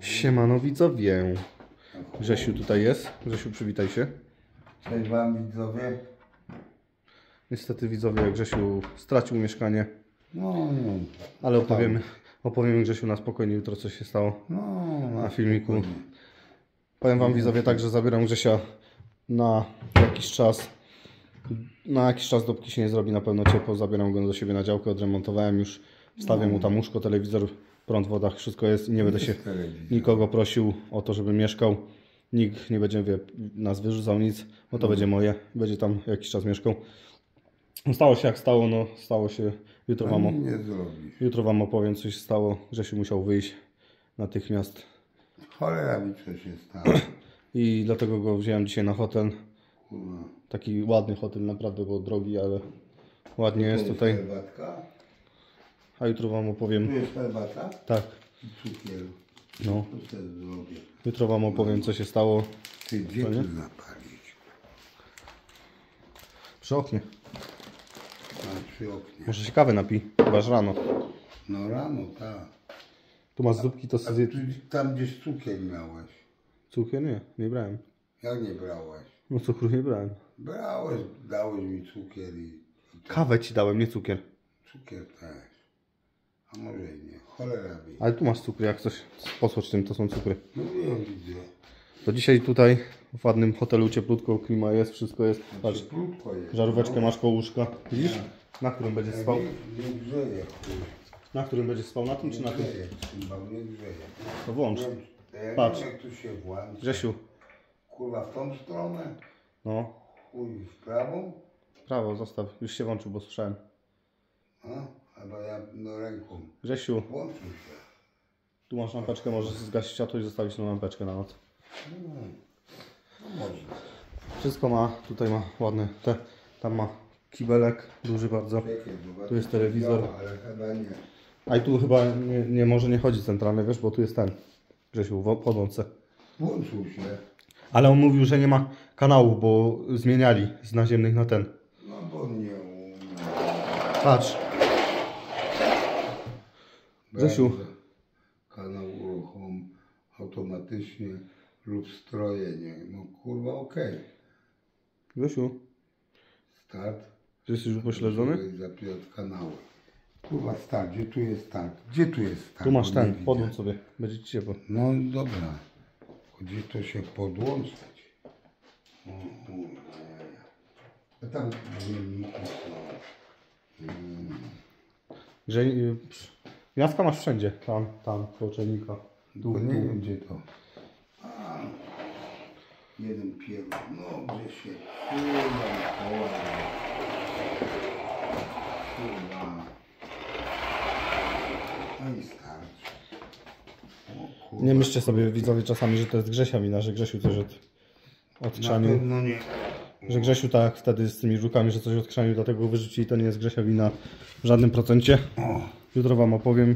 Siemano widzowie. Grzesiu tutaj jest. Grzesiu, przywitaj się. Cześć wam widzowie. Niestety widzowie, Grzesiu stracił mieszkanie. No. Ale opowiemy Grzesiu na spokojnie jutro, co się stało na filmiku. Spokojnie. Powiem wam widzowie tak, że zabieram Grzesia na jakiś czas. Na jakiś czas, dopóki się nie zrobi na pewno ciepło, zabieram go do siebie na działkę, odremontowałem już. Wstawię mu tam łóżko, telewizor, prąd, woda, wszystko jest i nie będę się nikogo prosił o to, żeby mieszkał. Nikt nie będzie nas wyrzucał, nic, bo to będzie moje. Będzie tam jakiś czas mieszkał. Stało się jak stało, no stało się. Jutro wam opowiem, co się stało. Grzesiu musiał wyjść natychmiast. Cholera mi co się stało. I dlatego go wziąłem dzisiaj na hotel. Taki ładny hotel, naprawdę był drogi, ale ładnie jest tutaj. Herbatka? A jutro wam opowiem. Tu jest herbata? Tak. Cukier. No. To sobie zrobię. Jutro wam opowiem, co się stało. Ty gdzie tu zapalić? Przy oknie. A, przy oknie. Może się kawę napij, chyba że rano. No rano, tak. Tu masz zupki, to sobie... Tam gdzieś cukier miałeś. Cukier? Nie brałem. Jak nie brałeś? No cukru nie brałem. Brałeś, dałeś mi cukier i Kawę ci dałem, nie cukier. cukier też. A może i nie. Cholera mi. Ale tu masz cukry, jak coś posłać tym, to są cukry. No wiem, widzę. To dzisiaj tutaj w ładnym hotelu cieplutko, klima jest, wszystko jest. Patrz, Cieplutko jest. żaróweczkę masz koło łóżka. Widzisz? Na którym będziesz spał? Nie grzeje, chuj. Na którym będziesz spał? Na tym czy na tym? Grzeje, chyba nie grzeje. To włącz. Ja Patrz. nie wiem, jak tu się włącza. Grzesiu. Kurwa, w tą stronę? No. Chuj, w prawą? Prawo, zostaw. Już się włączył, bo słyszałem. A? Albo ja no ręką. Grzesiu, Włączył się. tu masz lampeczkę, możesz zgasić światło i zostawić tą lampeczkę na noc. No może. Wszystko ma, tutaj ma ładne, tam ma kibelek, duży bardzo. Czekaj, zobacz, Tu jest telewizor. działa, ale chyba nie. A i tu chyba nie może nie chodzi centralny, wiesz, bo tu jest ten, Grzesiu, w podłączce. Włączył się. Ale on mówił, że nie ma kanału, bo zmieniali z naziemnych na ten. No bo nie umie. Patrz. Grzesiu. Kanał uruchom automatycznie lub strojenie. No kurwa, okej. Grzesiu, Start. czy jesteś już upośledzony? Zapijać kanały. Kurwa, start. Gdzie tu jest start? Gdzie tu jest start? Tu masz Bo nie ten, widzę. podłącz sobie, będzie ci ciepło. No dobra. Gdzie to się podłączać? O kurwa. A tam dzienniki są. Gniazdka masz wszędzie, tam, koło czajnika. Tu nie wiem gdzie to. A, jeden pierw. No gdzie się. Kurwa. No i starczy. O, kurwa. Nie myślcie sobie widzowie czasami, że to jest Grzesia wina, że Grzesiu coś odchrzanił. No nie. Że Grzesiu tak wtedy z tymi żukami, że coś odchrzanił, dlatego go wyrzucili, to nie jest Grzesia wina w żadnym procencie. Jutro wam opowiem,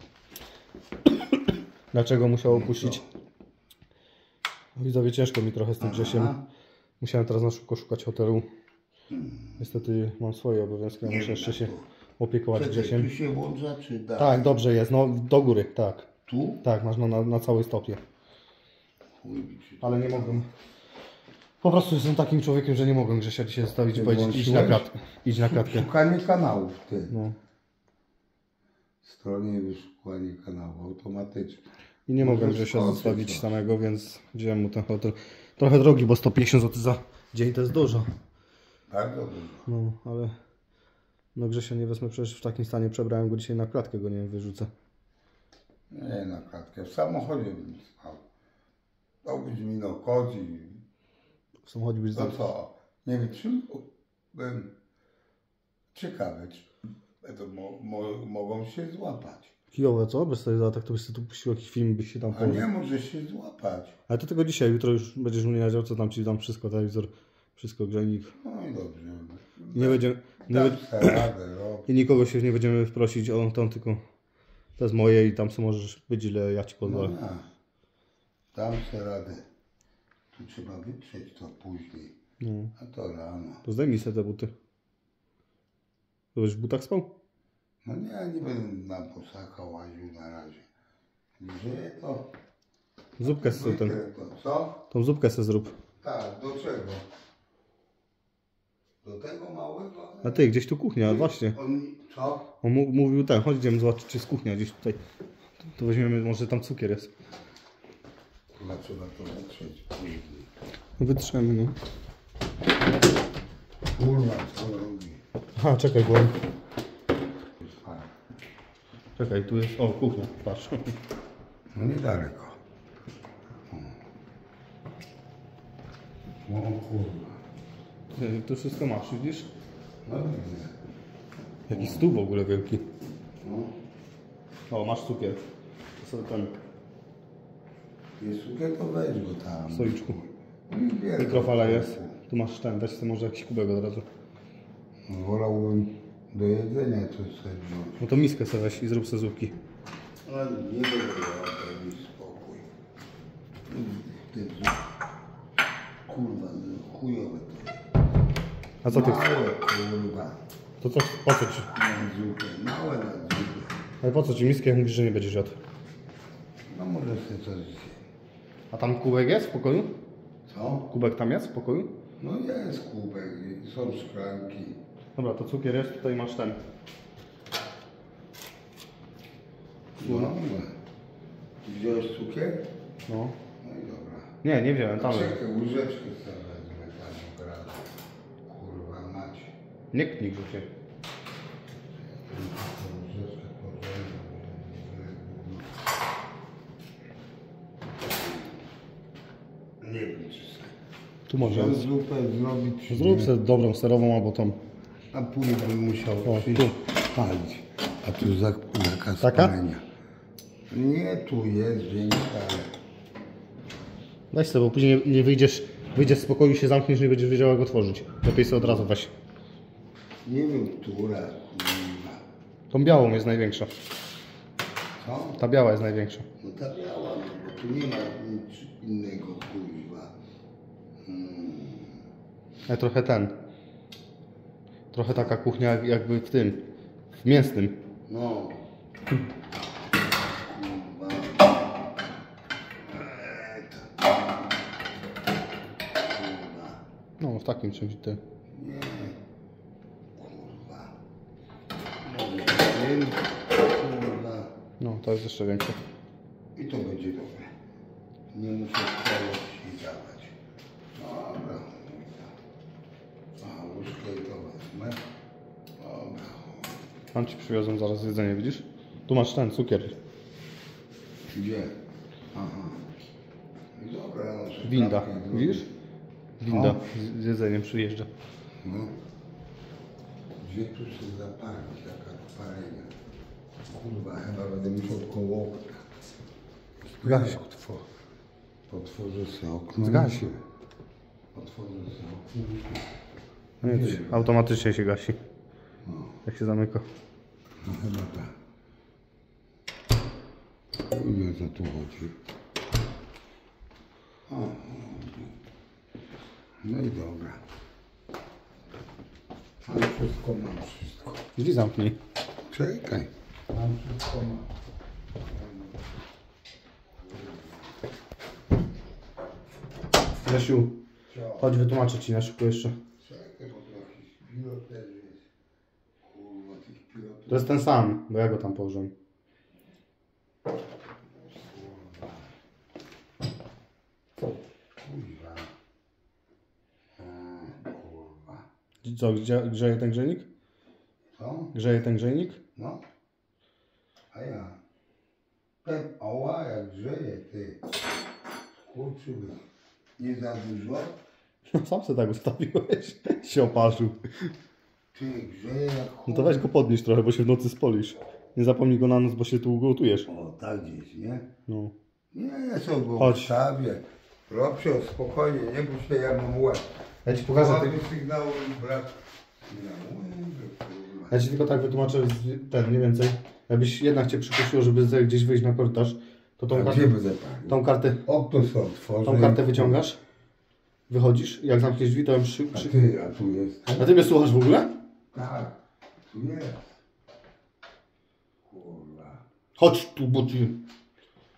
dlaczego musiał opuścić. Widzowie, ciężko mi trochę z tym Grzesiem. Musiałem teraz na szybko szukać hotelu. Niestety mam swoje obowiązki, ja muszę jeszcze się opiekować Grzesiem. Tu się włącza czy da? Tak, dobrze jest, no do góry, tak. Tu? Tak, masz na całej stopie. Chuj, Ale nie mogłem. Po prostu jestem takim człowiekiem, że nie mogłem Grzesia dzisiaj zostawić i powiedzieć idź na klatkę. Idź na klatkę. Szukanie kanałów, ty. No. Stronie wyszukiwanie kanału automatyczne. I nie mogłem Grzesia zostawić samego, więc wziąłem mu ten hotel. Trochę drogi, bo 150 zł za dzień to jest dużo. Bardzo dużo. No, ale no Grzesia nie wezmę, przecież w takim stanie przebrałem go dzisiaj na klatkę, go nie wyrzucę. Nie na klatkę. W samochodzie bym spał. Dałbyś mi no kodzi. W samochodzie byś To co? Nie wytrzymałbym. Ciekawe, czy będą mogą się złapać. kijowe, co? Bez tego tak to byś sobie tu puścił jakiś film, byś się tam A nie może się złapać. Ale to tego dzisiaj, jutro już będziesz mnie nadział, co tam ci dam wszystko, telewizor, wszystko, grzejnik. No i dobrze. Nie będziemy... I nikogo się nie będziemy prosić o tą, tylko to jest moje i tam co możesz być, ile ja ci pozwolę. No, dam sobie radę. Tu trzeba wytrzeć to później. No. A to rano. To zdejmij sobie te buty. To będziesz w butach spał? No nie, ja nie będę na posaka łaził na razie. Grzeje to. Zupkę se ten. To co? Tą zupkę se zrób. Tak, do czego? Do tego małego? A ty, gdzieś tu kuchnia, właśnie. Co? On mówił ten, chodź idziemy zobaczyć, czy jest kuchnia gdzieś tutaj. To weźmiemy, może tam cukier jest. Kurwa, trzeba to wytrzeć. No wytrzemy, no. Kurwa, co robi? Aha, czekaj, bo... Czekaj, tu jest... O, kuchnia, patrz. No niedaleko. O kurwa. Tu wszystko masz, widzisz? No widzę. Jaki stół w ogóle wielki. No. O, masz cukier. To sobie ten Jest cukier, to weź go tam. w stoliczku. No i bierz. Mikrofala jest. Tu masz ten, weź sobie może jakiś kubek od razu. No, wolałbym do jedzenia coś sobie wziąć. No to miskę sobie weź i zrób sobie zupki. Ale nie będę miał daj mi spokój. Ty, kurwa, chujowe to jest. A co ty chcesz? Małe, kurwa. To co, po co ci? Na zupę, małe na zupę. Ale po co ci miskę, jak mówisz, że nie będziesz jadł? No może sobie coś zjeść. A tam kubek jest w pokoju? Co? Kubek tam jest w pokoju? No jest kubek, są szklanki. Dobra, to cukier jest, tutaj masz ten. No, wziąłeś cukier? No. No i dobra. Nie, nie wziąłem, tam jest. Czekaj, łyżeczkę sobie wezmę tam od razu. Kurwa mać. Nie knij się. Łyżeczkę pożegnam. Nie wiem czy sobie. Tu może Może jest. zupę zrobić. czy Zrób nie? sobie dobrą, serową albo tą. A później bym musiał O, przyjść tu. palić. A tu zakaz Taka? palenia. Nie, tu jest większa, ale... Weź sobie, bo później nie wyjdziesz z pokoju, się zamkniesz, nie będziesz wiedział jak otworzyć. Lepiej sobie od razu weź. Nie wiem, która, kurwa. Tą białą jest największa. Co? Ta biała jest największa. No ta biała, no bo tu nie ma nic innego, kurwa. Ale trochę ten. Trochę taka kuchnia jakby w tym. W mięsnym. No. Kurwa. Kurwa. No, w takim czymś ty. Nie. Kurwa. Może tym, kurwa. No, to jest jeszcze większe. I to będzie dobre. Nie muszę całości dawać. Dobra. A, łyżkę i to wezmę. Dobra. Tam ci przywiozą zaraz jedzenie, widzisz? Tu masz ten cukier. Gdzie? Aha. I dobra, no sobie Winda, kawkę zrobię. widzisz? Winda O. z jedzeniem przyjeżdża. No. Gdzie tu się zapalić, taka palenia? Kurwa, chyba będę musiał koło okna. Zgaś. Otworzę sobie okno. Zgaś. Otworzę sobie okno. No nic, automatycznie się gasi. Jak się zamyka. No chyba tak. Nie wiem, co tu chodzi. O. No i dobra. Mam wszystko, mam wszystko. Drzwi zamknij. Czekaj. Mam wszystko, mam. Grzesiu, Co? chodź wytłumaczę ci na szybko jeszcze. Czekaj, bo tu jakiś pilot też jest. Kurwa, tych pilotów. To jest ten sam, bo ja go tam położyłem. Kurwa. Kurwa. Co, grzeje ten grzejnik? Co? Grzeje ten grzejnik? No. A ja. Ten oła jak grzeje, ty. Kurczyby. Nie za dużo? No sam sobie tak ustawiłeś. Się oparzył. Ty grzeje jak chuj. No to weź go podnieś trochę, bo się w nocy spolisz. Nie zapomnij go na noc, bo się tu ugotujesz. O, tak gdzieś, nie? No. Nie, ja sobie go Chodź. ustawię. Robcio, spokojnie, nie bój się, ja mam łeb. Ja ci pokażę, Ładny sygnał, brak. Kurwa. ja ci tylko tak wytłumaczę ten, mniej więcej. Jakbyś jednak cię przykusiło, żeby sobie gdzieś wyjść na korytarz, to A tą gdzie kartę, będę palił? tą kartę, Okno sobie otworzę. tą kartę wyciągasz, wychodzisz, jak zamkniesz drzwi, to ją A tu jest. A ty mnie słuchasz w ogóle? Tak, tu jest. Kurwa. Chodź tu, bo ci...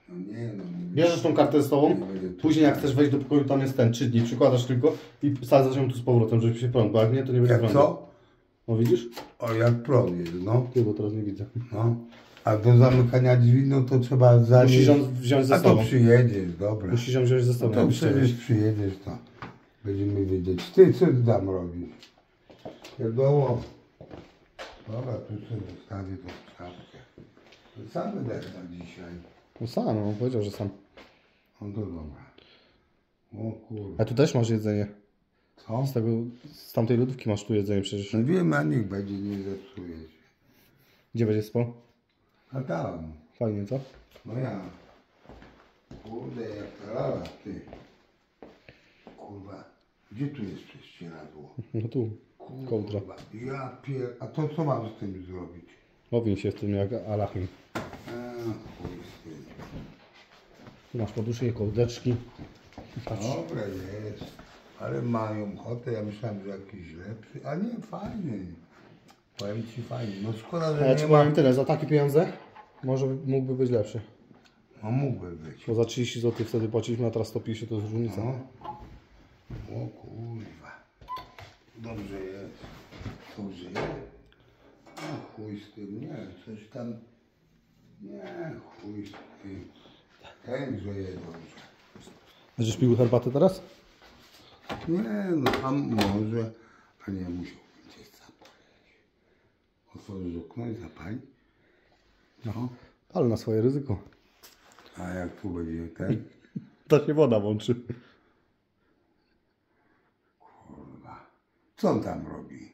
No nie, no. Bierzesz tą kartę ze sobą, Nie będzie tu- później jak chcesz wejść do pokoju, tam jest ten 3 dni, przykładasz tylko i sadzasz ją tu z powrotem, żeby się prąd, bo jak nie, to nie będzie Jak prądu. co? No widzisz? O, jak prąd jest, no. Ty, bo teraz nie widzę. No. A do zamykania drzwi, no to trzeba zanieść... Musisz ją wziąć ze A to sobą. przyjedziesz, dobra. Musisz ją wziąć ze No sobą. to jakbyś chciał przecież wejść. przyjedziesz, to będziemy wiedzieć. Ty, co ty tam robisz? Pierdoło. Dobra, tu sobie zostawię tą szafkę. To sam będę na dzisiaj. No sam, on powiedział, że sam. No to dobra. O kurwa. A tu też masz jedzenie. Co? Z tamtej lodówki masz tu jedzenie przecież. No wiem, a niech będzie, nie zepsuje się. Gdzie będziesz spał? A tam. Fajnie, co? No ja. Kurde, jak ta lala, ty. Kurwa. Gdzie tu jest prześcieradło? No tu. Kołdra. Ja A to co mam z tym zrobić? Owiń się w tym jak alachim. Chuj z tym. Tu masz poduszki, kołdeczki. Patrz. Dobre jest. Ale mają ochotę, ja myślałem, że jakiś lepszy. A nie, fajny. Powiem ci fajnie. No szkoda, A że ja nie ci ma. powiem tyle, za takie pieniądze może mógłby być lepszy. No mógłby być. Bo za 30 zł wtedy płaciliśmy, a teraz 150 to jest różnica. No. O kurwa. Dobrze jest. Dobrze jest. No chuj z tym, nie. Coś tam. Nie, chuj z tym. Ten grzeje dobrze. Będziesz pił herbatę teraz? Nie, no a może. A nie, musiałbym cię zapalić. Otworzysz okno i zapalić? No. Ale na swoje ryzyko. A jak tu będzie ten? To się woda włączy. Kurwa. Co on tam robi?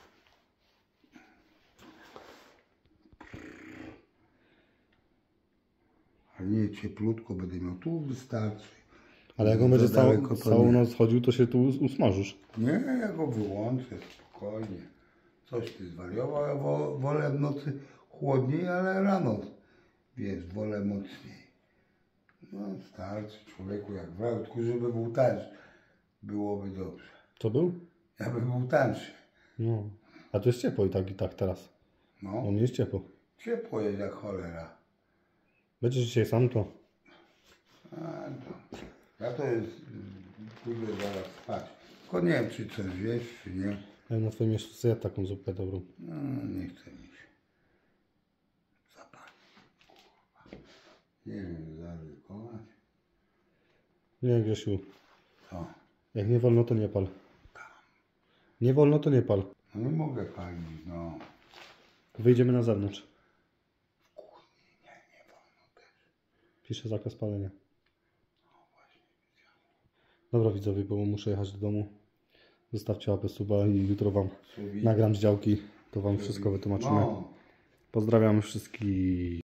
A nie, cieplutko będę miał. Tu wystarczy. Ale jak on Za będzie daleko to całą nie. noc chodził, to się tu usmażysz. Nie, ja go wyłączę spokojnie. Coś ty zwariował, ja wolę w nocy chłodniej, ale rano, wiesz, wolę mocniej. No starczy człowieku jak w tylko żeby był tańszy. Byłoby dobrze. Co był? Ja bym był tańszy. No. A tu jest ciepło i tak teraz. No, On jest ciepło. ciepło jest jak cholera. Będziesz dzisiaj sam to. A, to. Ja to jest, pójdę zaraz spać. Tylko nie wiem, czy coś wiesz, czy nie. Ja na twoim miejscu zjadł taką zupę dobrą. No, nie chce mi się. Zapalić. Kurwa. Nie wiem, zaryzykować. Nie, Grzesiu. Co? Jak nie wolno, to nie pal. Nie wolno, to nie pal. No nie mogę palić, no. Wyjdziemy na zewnątrz. Nie wolno też. Piszę zakaz palenia. Dobra widzowie, bo muszę jechać do domu. Zostawcie łapę suba i jutro wam nagram z działki. To wam wszystko wytłumaczymy. No. Pozdrawiam wszystkich.